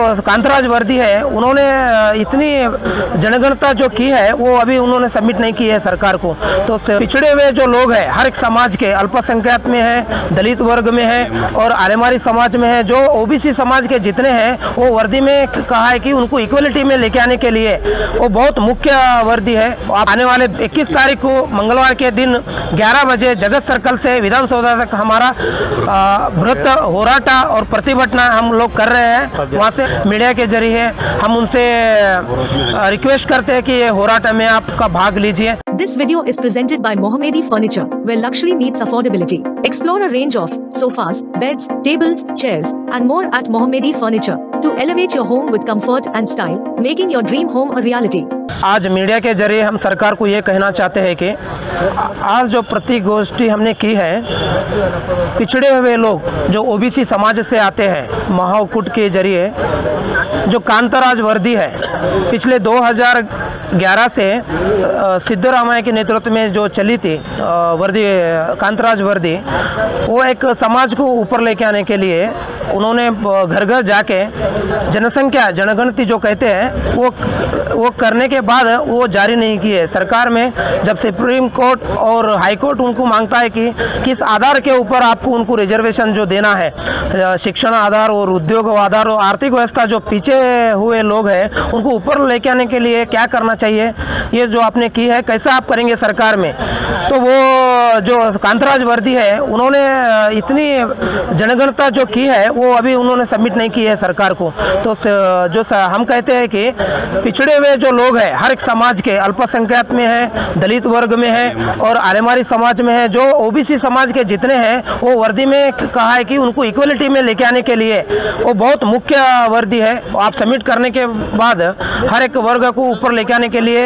कांतराज वर्दी है, उन्होंने इतनी जनगणना जो की है वो अभी उन्होंने सबमिट नहीं की है सरकार को। तो पिछड़े हुए जो लोग हैं हर एक समाज के, अल्पसंख्यक में है, दलित वर्ग में है और आलेमारी समाज में है, जो ओबीसी समाज के जितने हैं वो वर्दी में कहा है कि उनको इक्वलिटी में लेके आने के लिए वो बहुत मुख्य वर्दी है। आने वाले 21 तारीख को मंगलवार के दिन 11 बजे जगत सर्कल से विधानसौधा तक हमारा बृहत होराटा और प्रतिभटना हम लोग कर रहे हैं। वहाँ से मीडिया के जरिए हम उनसे रिक्वेस्ट करते हैं कि ये होराटा में आपका भाग लीजिए। This video is presented by Mohammedi Furniture, where luxury meets affordability. Explore a range of sofas, beds, tables, chairs, and more at Mohammedi Furniture to elevate your home with comfort and style, making your dream home a reality. आज media के जरिए हम सरकार को ये कहना चाहते हैं कि आज जो प्रतिगोष्ठी हमने की है, पिछड़े हुए लोग जो ओबीसी समाज से आते हैं, महाकूट के जरिए जो कांतराज वर्दी है, पिछले 2011 से सिद्धरामैया के नेतृत्व में जो चली थी वर्दी, कांतराज वर्दी, वो एक समाज को ऊपर लेके आने के लिए उन्होंने घर घर जाके जनसंख्या जनगणति जो कहते हैं वो करने के बाद वो जारी नहीं की है। सरकार में जब सुप्रीम कोर्ट और हाई कोर्ट उनको मांगता है कि किस आधार के ऊपर आपको उनको रिजर्वेशन जो देना है, शिक्षण आधार और उद्योग आधार और आर्थिक व्यवस्था जो पीछे हुए लोग हैं उनको ऊपर लेके आने के लिए क्या करना चाहिए, ये जो आपने की है कैसा आप करेंगे सरकार में। तो वो जो कांतराज वर्दी है उन्होंने इतनी जनगणना जो की है वो अभी उन्होंने सबमिट नहीं की है सरकार को। तो जो हम कहते हैं कि पिछड़े हुए जो लोग हैं हर एक समाज के, अल्पसंख्यक में है, दलित वर्ग में है और आलेमारी समाज में है, जो ओबीसी समाज के जितने हैं वो वर्दी में कहा है कि उनको इक्वलिटी में लेके आने के लिए वो बहुत मुख्य वर्दी है। आप सबमिट करने के बाद हर एक वर्ग को ऊपर लेके आने के लिए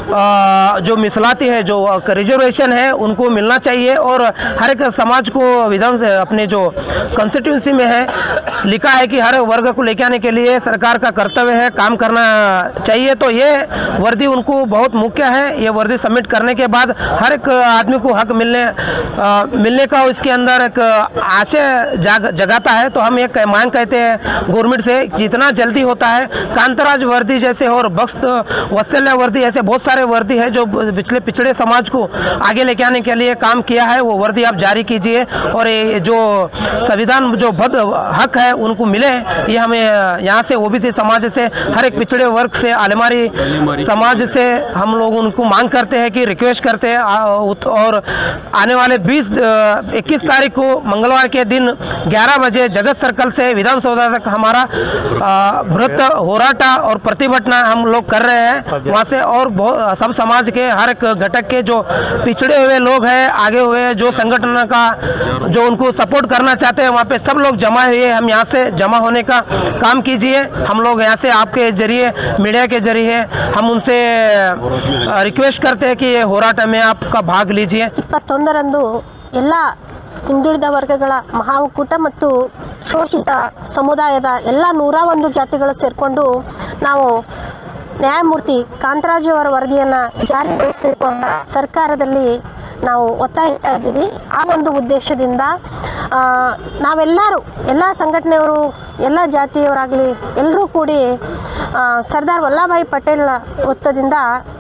जो मिसलाती है, जो रिजर्वेशन है उनको मिलना चाहिए और हर एक समाज को विधान से अपने जो कॉन्स्टिट्यूंसी में है लिखा है कि हर वर्ग को लेके आने के लिए सरकार का कर्तव्य है, काम करना चाहिए। तो ये वर्दी उनको बहुत मुख्य है। ये वर्दी सबमिट करने के बाद हर एक आदमी को हक मिलने का इसके अंदर एक आशय जगाता है। तो हम एक मांग कहते हैं गवर्नमेंट से, जितना जल्दी होता है कांतराज वर्दी जैसे और बख्त वत्सल्य वर्दी ऐसे बहुत सारे वर्दी है जो पिछड़े समाज को आगे लेके आने के लिए काम किया है, वो वर्दी आप जारी कीजिए और ये जो संविधान जो हक है उनको मिले। ये हमें यहाँ से ओबीसी समाज से, हर एक पिछड़े वर्ग से, आलेमारी समाज से हम लोग उनको मांग करते हैं कि रिक्वेस्ट करते हैं। और आने वाले 21 तारीख को मंगलवार के दिन 11 बजे जगत सर्कल से विधानसौधा तक हमारा बृहत होराटा और प्रतिभटना हम लोग कर रहे हैं। वहाँ से और सब समाज के हर एक घटक के जो पिछड़े हुए लोग हैं, आगे हुए जो संगठन का जो उनको सपोर्ट करना चाहते हैं, वहाँ पे सब लोग जमा हुए, हम यहाँ से जमा होने का काम कीजिए। हम लोग यहाँ से आपके जरिए, मीडिया के जरिए हम उनसे रिक्वेस्ट करते हैं कि ये होराಟ में आपका भाग लीजिए। 21ರಂದು ಎಲ್ಲ ಹಿಂದುಳಿದ ವರ್ಗಗಳ ಮಹಾಒಕ್ಕೂಟ ಮತ್ತು ಶೋಷಿತ ಸಮುದಾಯದ ಎಲ್ಲ 101 ಜಾತಿಗಳು ಸೇರಿಕೊಂಡು ನಾವು ನ್ಯಾಯಮೂರ್ತಿ ಕಾಂತರಾಜು ಅವರ ವರದಿಯನ್ನು ಜಾರಿಗೊಳಿಸಬೇಕು ಅಂತ ಸರ್ಕಾರದಲ್ಲಿ ನಾವು ಒತ್ತಾಯಿಸ್ತಾ ಇದ್ದೀವಿ। ಆ ಒಂದು ಉದ್ದೇಶದಿಂದ ನಾವೆಲ್ಲರೂ, ಎಲ್ಲ ಸಂಘಟನೆಯವರು, ಎಲ್ಲ ಜಾತಿಯವರಾಗಲಿ ಎಲ್ಲರೂ ಕೂಡಿ ಸರ್ದಾರ್ ವಲ್ಲಭಭಾಯಿ ಪಟೇಲ್ ವೃತ್ತದಿಂದ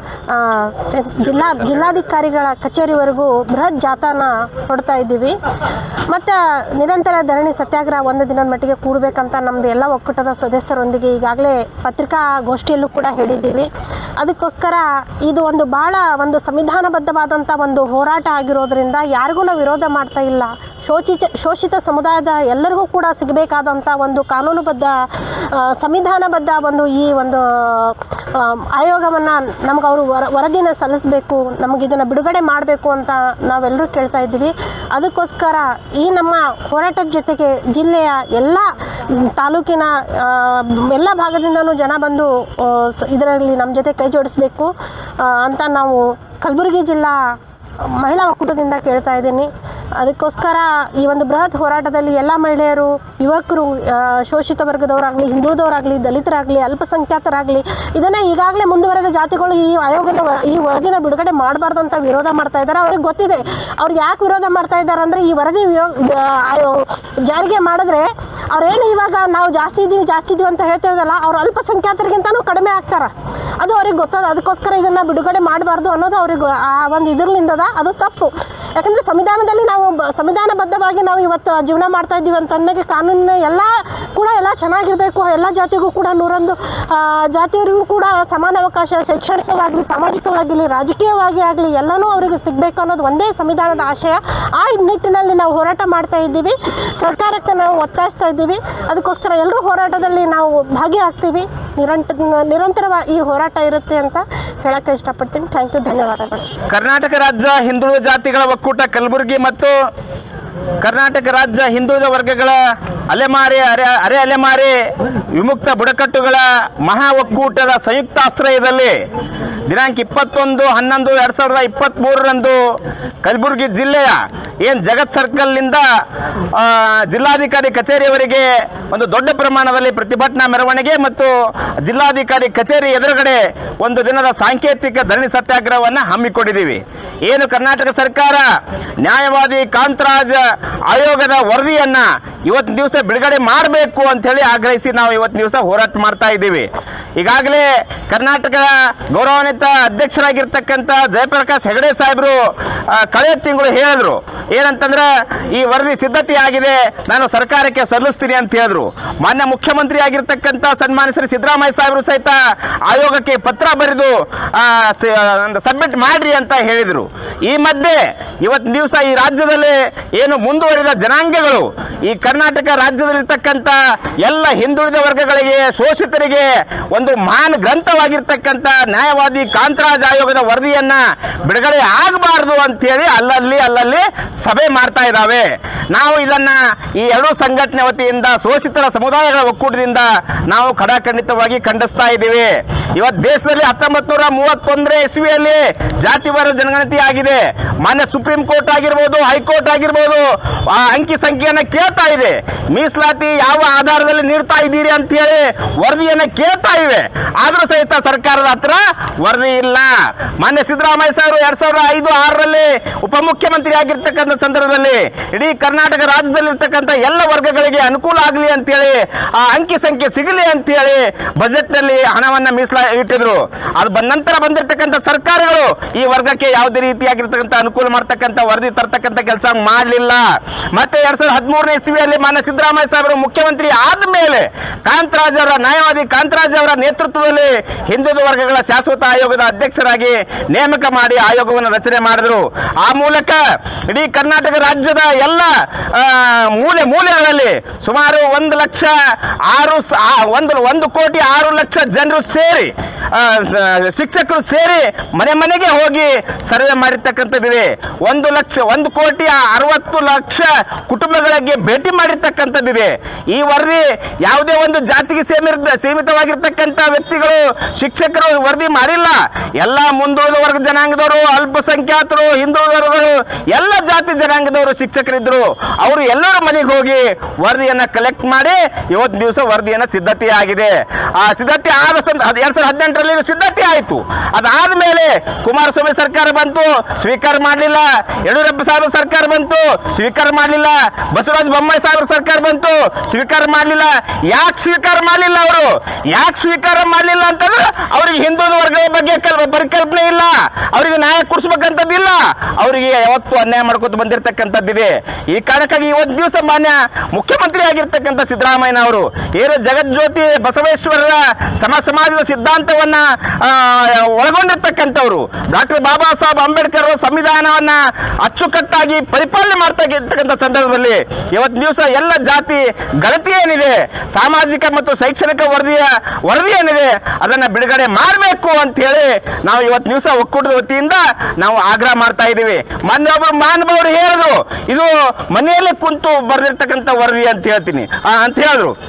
ಜಿಲ್ಲಾಧಿಕಾರಿಗಳ ಕಚೇರಿವರೆಗೂ ಬೃಹತ್ ಜಾಥಾನ ಹೊಡ್ತಾ ಇದ್ದೀವಿ। ಮತ್ತು ನಿರಂತರ ಧರಣಿ ಸತ್ಯಾಗ್ರಹ ಒಂದು ದಿನದ ಮಟ್ಟಿಗೆ ಕೂಡಬೇಕಂತ ನಮ್ಮದು ಎಲ್ಲ ಒಕ್ಕೂಟದ ಸದಸ್ಯರೊಂದಿಗೆ ಈಗಾಗಲೇ ಪತ್ರಿಕಾಗೋಷ್ಠಿಯಲ್ಲೂ ಕೂಡ ಹೇಳಿದ್ದೀವಿ। ಅದಕ್ಕೋಸ್ಕರ ಇದು ಒಂದು ಭಾಳ ಒಂದು ಸಂವಿಧಾನಬದ್ಧವಾದಂಥ ಒಂದು ಹೋರಾಟ ಆಗಿರೋದ್ರಿಂದ ಯಾರಿಗೂ ನಾವು ವಿರೋಧ ಮಾಡ್ತಾ ಇಲ್ಲ। ಶೋಷಿತ ಸಮುದಾಯದ ಎಲ್ಲರಿಗೂ ಕೂಡ ಸಿಗಬೇಕಾದಂಥ ಒಂದು ಕಾನೂನುಬದ್ಧ ಸಂವಿಧಾನಬದ್ಧ ಒಂದು ಈ ಒಂದು ಆಯೋಗವನ್ನು ನಮ್ಗೆ ಅವರು ವರದಿನ ಸಲ್ಲಿಸಬೇಕು, ನಮಗೆ ಇದನ್ನು ಬಿಡುಗಡೆ ಮಾಡಬೇಕು ಅಂತ ನಾವೆಲ್ಲರೂ ಕೇಳ್ತಾ ಇದ್ದೀವಿ। ಅದಕ್ಕೋಸ್ಕರ ಈ ನಮ್ಮ ಹೋರಾಟದ ಜೊತೆಗೆ ಜಿಲ್ಲೆಯ ಎಲ್ಲ ತಾಲೂಕಿನ ಎಲ್ಲ ಭಾಗದಿಂದನೂ ಜನ ಬಂದು ಇದರಲ್ಲಿ ನಮ್ಮ ಜೊತೆ ಕೈ ಜೋಡಿಸಬೇಕು ಅಂತ ನಾವು ಕಲಬುರಗಿ ಜಿಲ್ಲಾ ಮಹಿಳಾ ಒಕ್ಕೂಟದಿಂದ ಕೇಳ್ತಾ ಇದ್ದೀನಿ। ಅದಕ್ಕೋಸ್ಕರ ಈ ಒಂದು ಬೃಹತ್ ಹೋರಾಟದಲ್ಲಿ ಎಲ್ಲ ಮಹಿಳೆಯರು, ಯುವಕರು, ಶೋಷಿತ ವರ್ಗದವರಾಗಲಿ, ಹಿಂದುಳಿದವರಾಗಲಿ, ದಲಿತರಾಗಲಿ, ಅಲ್ಪಸಂಖ್ಯಾತರಾಗಲಿ, ಇದನ್ನು ಈಗಾಗಲೇ ಮುಂದುವರೆದ ಜಾತಿಗಳು ಈ ಆಯೋಗದ ಈ ವರದಿನ ಬಿಡುಗಡೆ ಮಾಡಬಾರ್ದು ಅಂತ ವಿರೋಧ ಮಾಡ್ತಾ ಇದ್ದಾರೆ. ಅವ್ರಿಗೆ ಗೊತ್ತಿದೆ. ಅವ್ರು ಯಾಕೆ ವಿರೋಧ ಮಾಡ್ತಾ ಇದ್ದಾರೆ ಅಂದರೆ, ಈ ವರದಿ ಜಾರಿಗೆ ಮಾಡಿದ್ರೆ ಅವ್ರೇನು ಇವಾಗ ನಾವು ಜಾಸ್ತಿ ಇದ್ದೀವಿ ಅಂತ ಹೇಳ್ತೇವಲ್ಲ, ಅವ್ರು ಅಲ್ಪಸಂಖ್ಯಾತರಿಗಿಂತನೂ ಕಡಿಮೆ ಆಗ್ತಾರೆ. ಅದು ಅವ್ರಿಗೆ ಗೊತ್ತದ. ಅದಕ್ಕೋಸ್ಕರ ಇದನ್ನು ಬಿಡುಗಡೆ ಮಾಡಬಾರ್ದು ಅನ್ನೋದು ಅವ್ರಿಗೆ ಆ ಒಂದು ಇದರಲ್ಲಿಂದದ. ಅದು ತಪ್ಪು. ಯಾಕಂದರೆ ಸಂವಿಧಾನದಲ್ಲಿ ನಾವು ಸಂವಿಧಾನಬದ್ಧವಾಗಿ ನಾವು ಇವತ್ತು ಜೀವನ ಮಾಡ್ತಾ ಇದ್ದೀವಿ ಅಂತಂದಾಗ ಕಾನೂನಿನ ಎಲ್ಲ ಚೆನ್ನಾಗಿರಬೇಕು. ಎಲ್ಲ ಜಾತಿಗೂ ಕೂಡ 101 ಜಾತಿಯವರಿಗೂ ಕೂಡ ಸಮಾನ ಅವಕಾಶ, ಶೈಕ್ಷಣಿಕವಾಗಲಿ, ಸಾಮಾಜಿಕವಾಗಿ, ರಾಜಕೀಯವಾಗಿ ಆಗಲಿ ಎಲ್ಲನೂ ಅವರಿಗೆ ಸಿಗಬೇಕು ಅನ್ನೋದು ಒಂದೇ ಸಂವಿಧಾನದ ಆಶಯ. ಆ ನಿಟ್ಟಿನಲ್ಲಿ ನಾವು ಹೋರಾಟ ಮಾಡ್ತಾ ಇದ್ದೀವಿ. ಸರ್ಕಾರಕ್ಕೆ ನಾವು ಒತ್ತಾಯಿಸ್ತಾ ಇದ್ದೀವಿ. ಅದಕ್ಕೋಸ್ಕರ ಎಲ್ಲರೂ ಹೋರಾಟದಲ್ಲಿ ನಾವು ಭಾಗಿಯಾಗ್ತೀವಿ. ನಿರಂತರವಾಗಿ ಈ ಹೋರಾಟ ಇರುತ್ತೆ ಅಂತ ಹೇಳಕ್ಕೆ ಇಷ್ಟಪಡ್ತೀನಿ. ಥ್ಯಾಂಕ್ ಯು, ಧನ್ಯವಾದಗಳು. ಕರ್ನಾಟಕ ರಾಜ್ಯ ಹಿಂದುಳಿದ ಜಾತಿಗಳ ಒಕ್ಕೂಟ ಕಲಬುರಗಿ ಮತ್ತು ಕರ್ನಾಟಕ ರಾಜ್ಯ ಹಿಂದುಳಿದ ವರ್ಗಗಳ ಅಲೆಮಾರಿ ವಿಮುಕ್ತ ಬುಡಕಟ್ಟುಗಳ ಮಹಾ ಒಕ್ಕೂಟದ ಸಂಯುಕ್ತ ಆಶ್ರಯದಲ್ಲಿ ದಿನಾಂಕ 21/11/2023 ಕಲಬುರಗಿ ಜಿಲ್ಲೆಯ ಜಗತ್ ಸರ್ಕಲ್ನಿಂದ ಜಿಲ್ಲಾಧಿಕಾರಿ ಕಚೇರಿಯವರೆಗೆ ಒಂದು ದೊಡ್ಡ ಪ್ರಮಾಣದಲ್ಲಿ ಪ್ರತಿಭಟನಾ ಮೆರವಣಿಗೆ ಮತ್ತು ಜಿಲ್ಲಾಧಿಕಾರಿ ಕಚೇರಿ ಎದುರುಗಡೆ ಒಂದು ದಿನದ ಸಾಂಕೇತಿಕ ಧರಣಿ ಸತ್ಯಾಗ್ರಹವನ್ನು ಹಮ್ಮಿಕೊಂಡಿದ್ದೀವಿ. ಏನು ಕರ್ನಾಟಕ ಸರ್ಕಾರ ನ್ಯಾಯವಾದಿ ಕಾಂತರಾಜ್ ಆಯೋಗದ ವರದಿಯನ್ನ ಇವತ್ತಿನ ದಿವಸ ಬಿಡುಗಡೆ ಮಾಡಬೇಕು ಅಂತ ಹೇಳಿ ಆಗ್ರಹಿಸಿ ನಾವು ಇವತ್ತಿನ ದಿವಸ ಹೋರಾಟ ಮಾಡ್ತಾ ಇದ್ದೀವಿ. ಈಗಾಗಲೇ ಕರ್ನಾಟಕದ ಗೌರವಾನ್ವಿತ ಅಧ್ಯಕ್ಷರಾಗಿರ್ತಕ್ಕಂಥ ಜಯಪ್ರಕಾಶ್ ಹೆಗಡೆ ಸಾಹೇಬರು ಕಳೆದ ತಿಂಗಳು ಹೇಳಿದ್ರು, ಏನಂತಂದ್ರೆ ಈ ವರದಿ ಸಿದ್ಧತೆ ಆಗಿದೆ, ನಾನು ಸರ್ಕಾರಕ್ಕೆ ಸಲ್ಲಿಸ್ತೀನಿ ಅಂತ ಹೇಳಿದ್ರು. ಮಾನ್ಯ ಮುಖ್ಯಮಂತ್ರಿ ಆಗಿರ್ತಕ್ಕಂಥ ಸನ್ಮಾನ್ಯ ಶ್ರೀ ಸಿದ್ದರಾಮಯ್ಯ ಸಾಹೇಬರು ಸಹಿತ ಆಯೋಗಕ್ಕೆ ಪತ್ರ ಬರೆದು ಸಬ್ಮಿಟ್ ಮಾಡ್ರಿ ಅಂತ ಹೇಳಿದ್ರು. ಈ ಮಧ್ಯೆ ಇವತ್ತಿನ ದಿವಸ ಈ ರಾಜ್ಯದಲ್ಲಿ ಏನು ಮುಂದುವರಿದ ಜನಾಂಗಗಳು, ಈ ಕರ್ನಾಟಕ ರಾಜ್ಯದಲ್ಲಿರ್ತಕ್ಕಂಥ ಎಲ್ಲ ಹಿಂದುಳಿದ ವರ್ಗಗಳಿಗೆ, ಶೋಷಿತರಿಗೆ ಒಂದು ಮಹಾನ್ ಗ್ರಂಥವಾಗಿರ್ತಕ್ಕಂಥ ನ್ಯಾಯವಾದಿ ಕಾಂತರಾಜ್ ಆಯೋಗದ ವರದಿಯನ್ನ ಬಿಡುಗಡೆ ಆಗಬಾರದು ಅಂತೇಳಿ ಅಲ್ಲಲ್ಲಿ ಸಭೆ ಮಾಡ್ತಾ ಇದ್ದಾವೆ. ನಾವು ಇದನ್ನ ಈ ಎರಡೂ ಸಂಘಟನೆ ವತಿಯಿಂದ, ಶೋಷಿತರ ಸಮುದಾಯಗಳ ಒಕ್ಕೂಟದಿಂದ ನಾವು ಖಡಾಖಂಡಿತವಾಗಿ ಖಂಡಿಸ್ತಾ ಇದ್ದೀವಿ. ಇವತ್ತು ದೇಶದಲ್ಲಿ 1931 ಇಸ್ವಿಯಲ್ಲಿ ಜಾತಿವಾರ ಜನಗಣತಿ ಆಗಿದೆ. ಮಾನ್ಯ ಸುಪ್ರೀಂ ಕೋರ್ಟ್ ಆಗಿರ್ಬೋದು, ಹೈಕೋರ್ಟ್ ಆಗಿರ್ಬೋದು ಆ ಅಂಕಿ ಸಂಖ್ಯೆಯನ್ನ ಕೇಳ್ತಾ ಇದೆ. ಮೀಸಲಾತಿ ಯಾವ ಆಧಾರದಲ್ಲಿ ನೀಡ್ತಾ ಇದ್ದೀರಿ ಅಂತ ಹೇಳಿ ವರದಿಯನ್ನ ಕೇಳ್ತಾ ಇವೆ. ಆದ್ರೂ ಸಹಿತ ಸರ್ಕಾರದ ಹತ್ರ ವರದಿ ಇಲ್ಲ. ಮಾನ್ಯ ಸಿದ್ದರಾಮಯ್ಯ ಸಾಹೇಬರು 2005-6ರಲ್ಲಿ ಉಪಮುಖ್ಯಮಂತ್ರಿ ಆಗಿರ್ತಕ್ಕಂಥ ಸಂದರ್ಭದಲ್ಲಿ ಇಡೀ ಕರ್ನಾಟಕ ರಾಜ್ಯದಲ್ಲಿರ್ತಕ್ಕಂಥ ಎಲ್ಲ ವರ್ಗಗಳಿಗೆ ಅನುಕೂಲ ಆಗಲಿ ಅಂತೇಳಿ ಆ ಅಂಕಿ ಸಂಖ್ಯೆ ಸಿಗಲಿ ಅಂತೇಳಿ ಬಜೆಟ್ ನಲ್ಲಿ ಹಣವನ್ನ ಇಟ್ಟಿದ್ರು. ಅದು ನಂತರ ಬಂದಿರತಕ್ಕಂಥ ಸರ್ಕಾರಗಳು ಈ ವರ್ಗಕ್ಕೆ ಯಾವುದೇ ರೀತಿಯಾಗಿರ್ತಕ್ಕಂಥ ಅನುಕೂಲ ಮಾಡ್ತಕ್ಕಂಥ ವರದಿ ತರ್ತಕ್ಕಂಥ ಕೆಲಸ ಮಾಡಲಿಲ್ಲ. ಮತ್ತೆ 2013ನೇ ಇಸ್ವಿಯಲ್ಲಿ ಮಾನ್ಯ ಸಿದ್ದರಾಮಯ್ಯ ಸಾಹೇಬರು ಮುಖ್ಯಮಂತ್ರಿ ಆದ್ಮೇಲೆ ನ್ಯಾಯವಾದಿ ಕಾಂತರಾಜ್ ಅವರ ನೇತೃತ್ವದಲ್ಲಿ ಹಿಂದುಳಿದ ವರ್ಗಗಳ ಶಾಶ್ವತ ಆಯೋಗದ ಅಧ್ಯಕ್ಷರಾಗಿ ನೇಮಕ ಮಾಡಿ ಆಯೋಗವನ್ನು ರಚನೆ ಮಾಡಿದ್ರು. ಆ ಮೂಲಕ ಇಡೀ ಕರ್ನಾಟಕ ರಾಜ್ಯದ ಎಲ್ಲ ಮೂಲೆಗಳಲ್ಲಿ ಸುಮಾರು 1,06,00,000 ಜನರು ಸೇರಿ, ಶಿಕ್ಷಕರು ಸೇರಿ ಮನೆಗೆ ಹೋಗಿ ಸರ್ವೆ ಮಾಡಿರ್ತಕ್ಕಂಥದ್ದಿದೆ. 1,60,00,000 ಕುಟುಂಬಗಳಿಗೆ ಭೇಟಿ ಮಾಡಿರ್ತಕ್ಕಂಥದ್ದಿದೆ. ಈ ವರದಿ ಯಾವುದೇ ಒಂದು ಜಾತಿಗೆ ಸೀಮಿತವಾಗಿರ್ತಕ್ಕಂಥ ವ್ಯಕ್ತಿಗಳು, ಶಿಕ್ಷಕರು ವರದಿ ಮಾಡಿಲ್ಲ. ಎಲ್ಲ ಮುಂದುವರೆದ ವರ್ಗ ಜನಾಂಗದವರು, ಅಲ್ಪಸಂಖ್ಯಾತರು, ಹಿಂದುಳಿದ ವರ್ಗಗಳು, ಎಲ್ಲ ಜಾತಿ ಜನಾಂಗದವರು ಶಿಕ್ಷಕರಿದ್ರು. ಅವರು ಎಲ್ಲರ ಮನೆಗೆ ಹೋಗಿ ವರದಿಯನ್ನ ಕಲೆಕ್ಟ್ ಮಾಡಿ ಇವತ್ತು ದಿವಸ ವರದಿಯನ್ನ ಸಿದ್ಧತೆ ಆಗಿದೆ. ಆ ಸಿದ್ಧತೆ ಆದ 2018ರಲ್ಲಿ ಸಿದ್ಧತೆ ಆಯಿತು. ಅದಾದ್ಮೇಲೆ ಕುಮಾರಸ್ವಾಮಿ ಸರ್ಕಾರ ಬಂತು, ಸ್ವೀಕಾರ ಮಾಡಲಿಲ್ಲ. ಯಡಿಯೂರಪ್ಪ ಸಾಹೇಬ್ ಸರ್ಕಾರ ಬಂತು, ಸ್ವೀಕಾರ ಮಾಡಲಿಲ್ಲ. ಬಸವರಾಜ ಬೊಮ್ಮಾಯಿ ಸಾಹೇಬ್ ಸರ್ಕಾರ ಬಂತು, ಸ್ವೀಕಾರ ಮಾಡಲಿಲ್ಲ. ಯಾಕೆ ಸ್ವೀಕಾರ ಮಾಡಲಿಲ್ಲ? ಅವರು ಯಾಕೆ ಸ್ವೀಕಾರ ಮಾಡಲಿಲ್ಲ ಅಂತಂದ್ರೆ ಅವರಿಗೆ ಹಿಂದುಳಿದ ವರ್ಗದ ಬಗ್ಗೆ ಪರಿಕಲ್ಪನೆ ಇಲ್ಲ, ಅವರಿಗೆ ನ್ಯಾಯ ಕೊಡಿಸ್ಬೇಕಂತದ್ದಿಲ್ಲ, ಅವರಿಗೆ ಯಾವತ್ತೂ ಅನ್ಯಾಯ ಮಾಡ್ಕೊತ ಬಂದಿರತಕ್ಕಂಥದ್ದಿದೆ. ಈ ಕಾರಣಕ್ಕಾಗಿ ಇವತ್ತು ದಿವಸ ಮಾನ್ಯ ಮುಖ್ಯಮಂತ್ರಿ ಆಗಿರ್ತಕ್ಕಂಥ ಸಿದ್ದರಾಮಯ್ಯನವರು ಏನು ಜಗಜ್ಯೋತಿ ಬಸವೇಶ್ವರರ ಸಮಾಜದ ಸಿದ್ಧಾಂತವನ್ನ ಒಳಗೊಂಡಿರ್ತಕ್ಕಂಥವ್ರು, ಡಾಕ್ಟರ್ ಬಾಬಾ ಸಾಹೇಬ್ ಅಂಬೇಡ್ಕರ್ ಸಂವಿಧಾನವನ್ನ ಅಚ್ಚುಕಟ್ಟಾಗಿ ಪರಿಪಾಲನೆ ಮಾಡ್ತಾ ಇರ್ತಕ್ಕಂಥ ಸಂದರ್ಭದಲ್ಲಿ ಇವತ್ತು ದಿವಸ ಎಲ್ಲ ಜಾತಿ ಗಣತಿ ಏನಿದೆ, ಸಾಮಾಜಿಕ ಮತ್ತು ಶೈಕ್ಷಣಿಕ ವರದಿ ಏನಿದೆ ಅದನ್ನ ಬಿಡುಗಡೆ ಮಾಡಬೇಕು ಅಂತ ಹೇಳಿ ನಾವು ಇವತ್ತು ದಿವಸ ಒಕ್ಕೂಟದ ವತಿಯಿಂದ ನಾವು ಆಗ್ರಹ ಮಾಡ್ತಾ ಇದ್ದೀವಿ. ಮೊನ್ನೆ ಒಬ್ಬರು ಮಹಾನುಭಾವರು ಹೇಳಿದ್ರು, ಇದು ಮನೆಯಲ್ಲಿ ಕುಂತು ಬರೆದಿರ್ತಕ್ಕಂಥ ವರದಿ ಅಂತ ಹೇಳಿದ್ರು.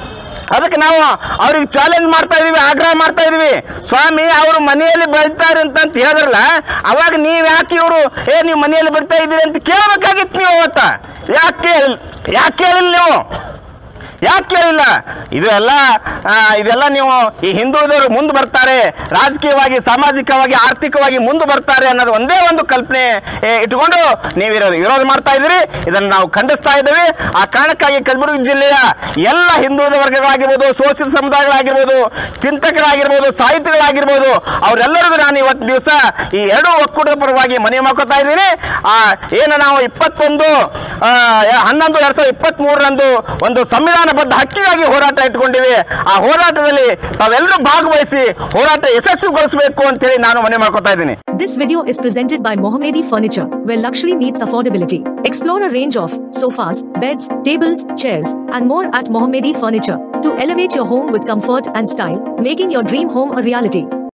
ಅದಕ್ಕೆ ನಾವು ಅವ್ರಿಗೆ ಚಾಲೆಂಜ್ ಮಾಡ್ತಾ ಇದೀವಿ, ಆಗ್ರಹ ಮಾಡ್ತಾ ಇದೀವಿ. ಸ್ವಾಮಿ ಅವರು ಮನೆಯಲ್ಲಿ ಬೆಳಿತಾರೆ ಅಂತ ಹೇಳಿದ್ರಲ್ಲ, ಅವಾಗ ನೀವ್ ಯಾಕೆ ಇವರು ನೀವು ಮನೆಯಲ್ಲಿ ಬೆಳಿತಾ ಇದ್ದೀರಿ ಅಂತ ಕೇಳಬೇಕಾಗಿತ್ತು ನೀವು ಅವತ್ತ. ಯಾಕೆ ಕೇಳಿಲ್ಲ ನೀವು? ಯಾಕೆ ಕೇಳಿಲ್ಲ? ಇದೆಲ್ಲ ನೀವು ಈ ಹಿಂದುಳಿದವರು ಮುಂದೆ ಬರ್ತಾರೆ, ರಾಜಕೀಯವಾಗಿ, ಸಾಮಾಜಿಕವಾಗಿ, ಆರ್ಥಿಕವಾಗಿ ಮುಂದೆ ಬರ್ತಾರೆ ಅನ್ನೋದು ಒಂದೇ ಒಂದು ಕಲ್ಪನೆ ಇಟ್ಕೊಂಡು ನೀವು ವಿರೋಧ ಮಾಡ್ತಾ ಇದ್ದೀರಿ. ಇದನ್ನು ನಾವು ಖಂಡಿಸ್ತಾ ಇದ್ದೀವಿ. ಆ ಕಾರಣಕ್ಕಾಗಿ ಕಲಬುರಗಿ ಜಿಲ್ಲೆಯ ಎಲ್ಲ ಹಿಂದುಳಿದ ವರ್ಗಗಳಾಗಿರ್ಬೋದು, ಶೋಷಿತ ಸಮುದಾಯಗಳಾಗಿರ್ಬೋದು, ಚಿಂತಕರಾಗಿರ್ಬೋದು, ಸಾಹಿತಿಗಳಾಗಿರ್ಬೋದು, ಅವರೆಲ್ಲರಿಗೂ ನಾನು ಇವತ್ತು ದಿವಸ ಈ ಎರಡೂ ಒಕ್ಕೂಟದ ಪರವಾಗಿ ಮನವಿ ಮಾಡ್ಕೊತಾ ಇದ್ದೀನಿ. ಏನು ನಾವು 21/11/2023 ಒಂದು ಸಂವಿಧಾನಬದ್ಧ ಹಕ್ಕಿಗಾಗಿ ಹೋರಾಟ ಇಟ್ಕೊಂಡಿವಿ. ಆ ಹೋರಾಟದಲ್ಲಿ ತಾವೆಲ್ಲರೂ ಭಾಗವಹಿಸಿ ಹೋರಾಟ ಯಶಸ್ವಿಗೊಳಿಸಬೇಕು ಅಂತ ಹೇಳಿ ನಾನು ಮನವಿ ಮಾಡ್ಕೊತಾ ಇದ್ದೀನಿ. This video is presented by Mohammedi Furniture, where luxury meets affordability. Explore a range of sofas, beds, tables, chairs, and more at Mohammedi Furniture to elevate your home with comfort and style, making your dream home a reality.